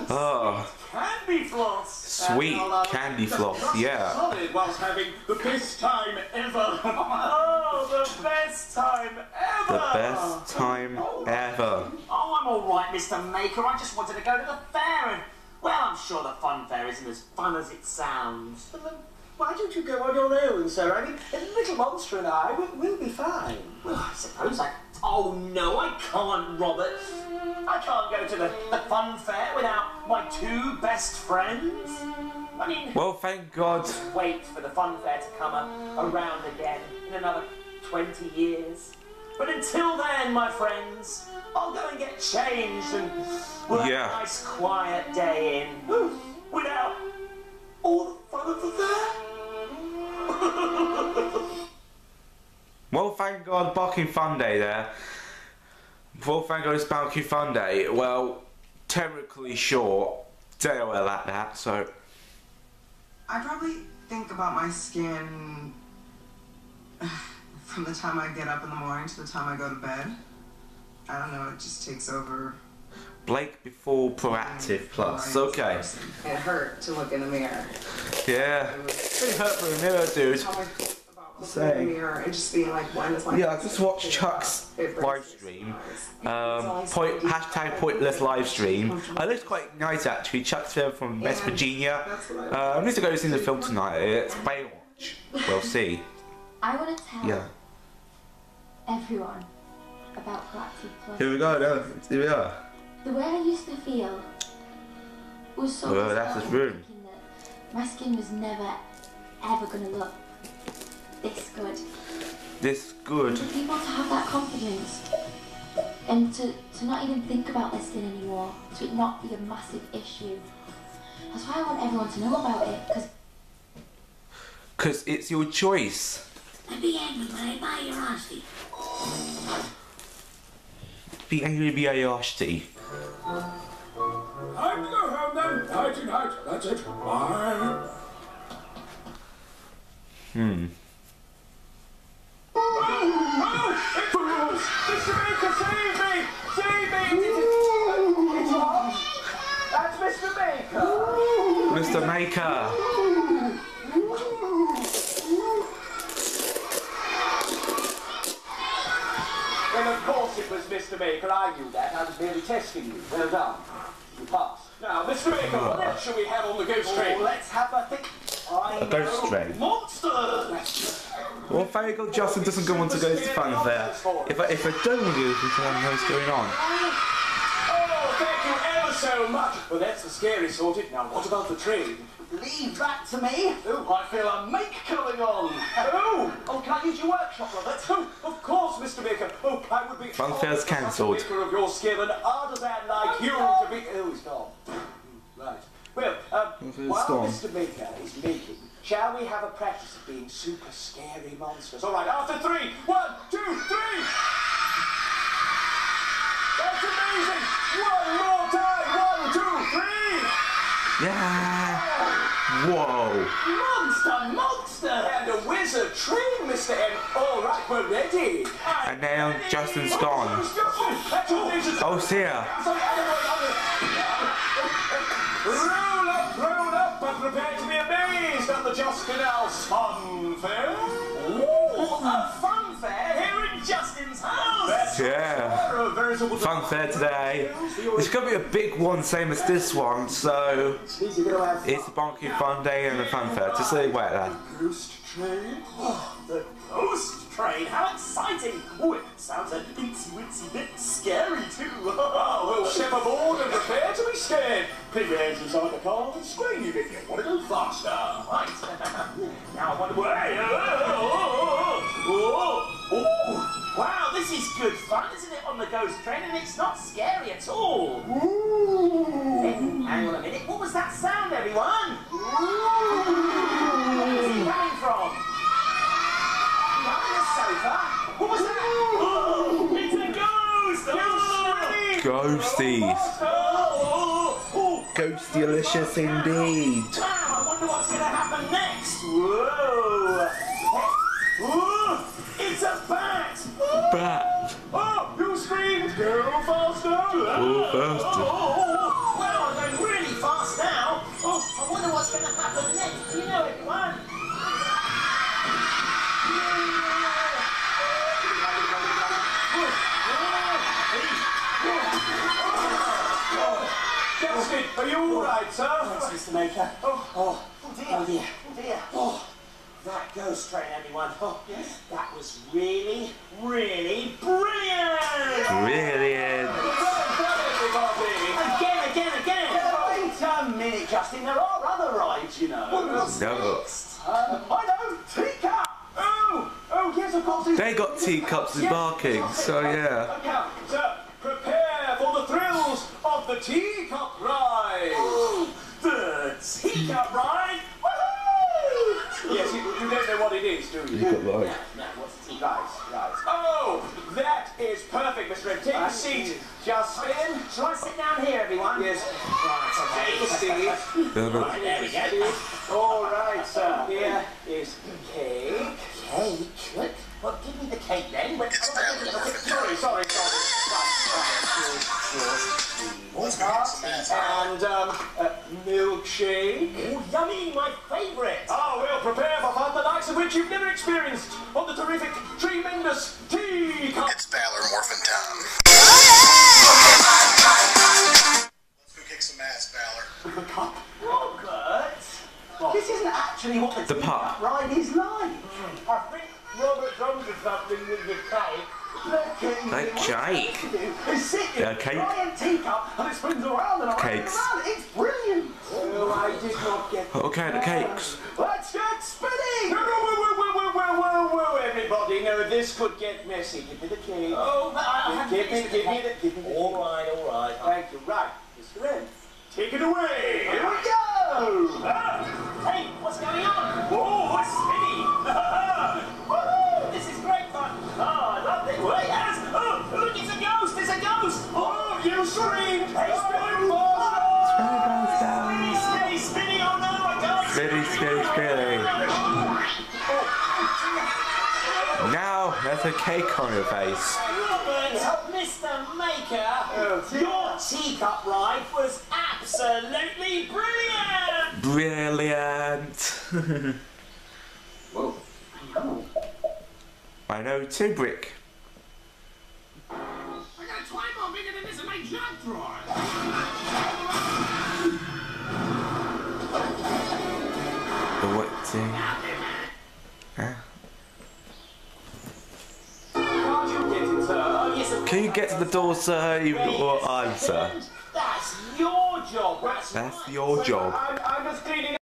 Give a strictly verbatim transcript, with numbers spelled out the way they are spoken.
Oh. Candy floss. Sweet candy floss, yeah. Solid whilst having the best time ever. Oh, the best time ever. The best time ever. Oh, I'm all right, Mister Maker. I just wanted to go to the fair and, well, I'm sure the fun fair isn't as fun as it sounds. But then, why don't you go on your own, sir? I mean, Little Monster and I will we'll be fine. Well, I suppose I... Oh, no, I can't, Robert. I can't go to the, the fun fair without my two best friends. I mean... Well, thank God. Wait for the fun fair to come a- around again in another twenty years. But until then, my friends, I'll go and get changed and we'll have Yeah. a nice quiet day in without all the fun of the fair. Well, thank God, Barking Fun Day there. Well, thank God it's Barking Fun Day. Well, technically short. Day well like that, so... I probably think about my skin from the time I get up in the morning to the time I go to bed. I don't know, it just takes over. Blake before Proactive Plus, okay. It hurt to look in the mirror. Yeah. It was Pretty hurt for a mirror, dude. how I felt about looking in the mirror and just being like, when is my... Yeah, I just watched Chuck's live stream. Um, point, hashtag pointless live stream. I looked quite nice actually. Chuck's film from West Virginia. Uh, I'm going to go see the film tonight. It's Baywatch. We'll see. I want to tell Yeah. everyone about Proactive Plus. Here we go. No, here we are. The way I used to feel was so Well, that's his bizarre, room. thinking that my skin was never ever going to look this good. This And good. for people to have that confidence and to, to not even think about their skin anymore, to it not be a massive issue. That's why I want everyone to know about it, because Because it's your choice. I'd be angry when I buy your honesty. Be angry, be a yashti. Time to go home then. Nighty night. That's it. Bye. Hmm. Oh! Oh! It's Bruce! Mister Baker, save me! Save me! It's, it's what? That's Mister Baker! Mister Maker. Well, of course it was Mister Baker. I knew that. I was merely testing you. Well done. You passed. Now, Mister Baker, what else shall we have on the ghost train? Oh, let's have a think. I A ghost know. train. Monsters! Well, thank God Justin doesn't go on to go to fun fair. If I, if I don't want to go to fun fair, what's going on? Oh, thank you ever so much. Well, that's the scary sorted. Now, what about the train? Leave that to me. Oh, I feel a make coming on. Oh, Oh, can I use your workshop, Robert? oh, of course, Mister Baker. Oh, I would be Fun fair's cancelled. Baker of your skill and artisan like you to be. Oh, he's gone. Right. Well, um, fair's while gone. Mister Baker is making, shall we have a practice of being super scary monsters? All right, after three. One, two, three. That's amazing. One more time. One, two, three. Yeah. Whoa. Monster, monster! And a wizard train, Mister M. All right, we're ready. And now Justin's gone. Oh, see ya. Roll up, roll up, and prepare to be amazed at the Justin House Fun Fair. Ooh, a fun fair here in Justin's house! Yeah. A veritable Fun fair today. It's going to be a big one, same as this one, so You're gonna have it's a Barking Fun Day and a fun fair. Just say wait then. ghost train. Oh, the ghost train, how exciting! Oh, it sounds a itsy witsy bit scary too. Oh, we'll step aboard and prepare to be scared. Put your hands inside the car and scream if you want to go faster. Right. Now I wonder where. Oh, oh, oh, wow, this is good fun, isn't it, on the ghost train? And it's not scary at all. Hey, hang on a minute. What was that sound, everyone? Where's it coming from? Behind the sofa? What was that? Oh, it's a ghost! Oh, Ghosties. oh, oh. Ghostylicious indeed. Wow, I wonder what's going to happen next. Whoa! Whoa! It's a bat! Bat. Oh, you screamed, go faster. Go faster. Oh, wow, I'm going really Justin, are you all right, sir? Thanks, Mister Maker. Oh, Oh, oh dear. oh dear. Oh dear. Oh, that ghost train, everyone. Oh, yes. That was really, really brilliant. Brilliant. Again, again, again. Wait a minute, Justin. There are other rides, you know. No. Um, I know. Teacup. Oh, oh yes, of course. They got teacups and barking, so yeah. Okay, so prepare for the thrills of the teacup ride. The teacup ride. Woohoo! Yes, you, you don't know what it is, do you? Teacup ride. Yeah, yeah, what's the teacup? Right, right. Oh, that is perfect, Mister M. Take a seat, Justin. Shall I sit down here, everyone? Yes. Right, Take a seat. No, no. Right, there we go. All right, sir. Here is cake. Cake? Look, well, give me the cake then. When, Sorry, sorry, sorry. And um, uh, milkshake. Oh, yummy, my favourite. Oh, we'll prepare for fun the likes of which you've never experienced on the terrific, tremendous teacup. It's Baller Morphin' time. Let's go kick some ass, Baller. Robert, this isn't actually what the, The teacup pup. ride is like. I think Robert's onto something with the cake. Like Jake. Is sit in Yeah, a cake. giant teacup and it spins around and around Cakes. and around. It's brilliant. Oh, I did not get What kind of cakes? Let's get spinning. Whoa, whoa, whoa, whoa, whoa, whoa, whoa, everybody. No, this could get messy. Give me the cake. Oh, but I have to Give me, finish give the me the, cake. give me the All right, all right. Thank you. Right, Mister M, take it away. Here we go. Ah, Hey, what's going on? Oh, it's spinning. Woohoo! This is great fun. Oh, I love it. Wait, yes. Oh, look, it's a ghost. It's a ghost. oh, you screamed. Hey, Spin faster. Spinny, spinny, spinny. Oh, no, I can't. Spinny, spinny, spinny. Now there's a cake on your face. Robert, Mister Maker, your teacup ride was absolutely brilliant. Brilliant. Whoa. I know two brick. I got a twine ball bigger than this in my junk drawer. The what thing? Huh? Can't you get it, sir? Oh, yes, of Can you get to the door, sir? You or answer? That's your job. That's, That's right. your job. I'm, I'm just cleaning